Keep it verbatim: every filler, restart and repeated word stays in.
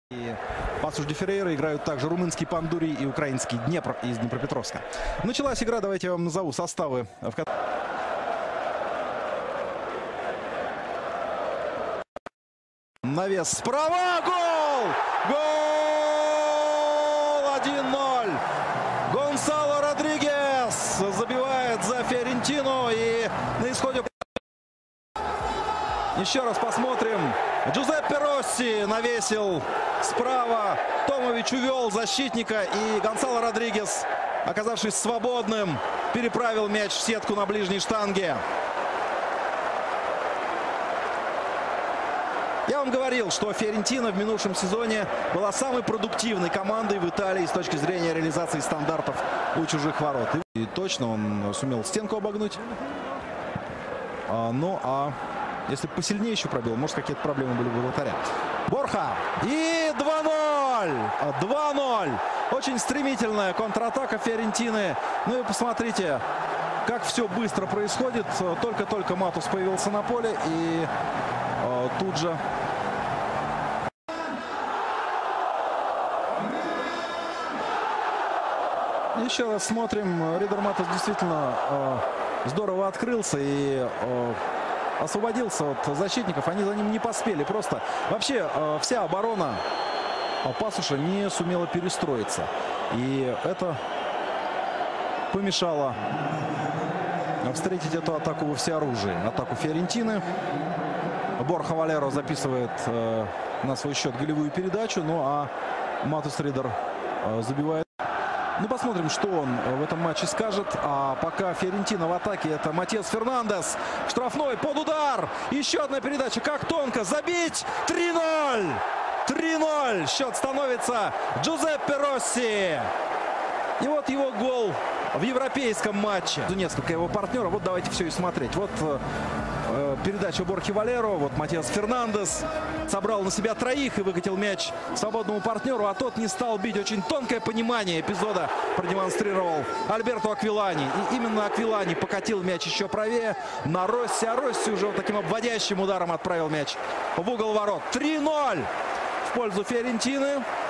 И Пасуш де Феррейра играют также румынский Пандурий и украинский Днепр из Днепропетровска. Началась игра, давайте я вам назову составы. В которых... Навес справа, гол! Гол! один ноль! Гонсало Родригес забивает за Фиорентину, и на исходе... Еще раз посмотрим. Джузеппе Росси навесил справа. Томович увел защитника, и Гонсало Родригес, оказавшись свободным, переправил мяч в сетку на ближней штанге. Я вам говорил, что Фиорентина в минувшем сезоне была самой продуктивной командой в Италии с точки зрения реализации стандартов у чужих ворот. И точно он сумел стенку обогнуть. А, ну а если посильнее еще пробил, может, какие-то проблемы были у вратаря. Борха. И два ноль. два ноль. Очень стремительная контратака Фиорентины. Ну и посмотрите, как все быстро происходит. Только-только Матус появился на поле, и э, тут же... Еще раз смотрим. Ридер Матус действительно э, здорово открылся и... Э, освободился от защитников, они за ним не поспели. Просто вообще э, вся оборона Пасуша не сумела перестроиться. И это помешало встретить эту атаку во всеоружии. Атаку Фиорентины. Борха Валеро записывает э, на свой счет голевую передачу. Ну а Матус Ридер э, забивает. Ну, посмотрим, что он в этом матче скажет. А пока Фиорентина в атаке, это Матиас Фернандес. Штрафной под удар. Еще одна передача. Как тонко забить. три ноль. три ноль. Счет становится Джузеппе Росси. И вот его гол в европейском матче. Несколько его партнеров. Вот давайте все и смотреть. Вот э, передача Борхи Валеро. Вот Матиас Фернандес собрал на себя троих и выкатил мяч свободному партнеру, а тот не стал бить. Очень тонкое понимание эпизода продемонстрировал Альберто Аквилани. И именно Аквилани покатил мяч еще правее на Росси. А Росси уже вот таким обводящим ударом отправил мяч в угол ворот. три ноль в пользу Фиорентины.